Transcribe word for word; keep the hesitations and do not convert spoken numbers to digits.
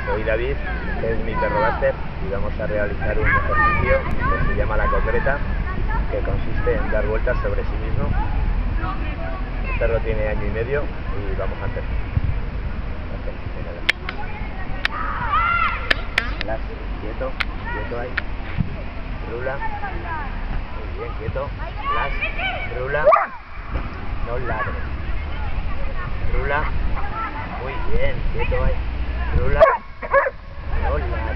Soy David, este es mi perro Buster y vamos a realizar un ejercicio que se llama la cocoreta, que consiste en dar vueltas sobre sí mismo. El perro tiene año y medio y vamos a hacer. Relax, quieto, quieto ahí. Rula. Muy bien, quieto. Relax, rula. No ladres. Rula. Muy bien, quieto ahí. Rula. No ladres.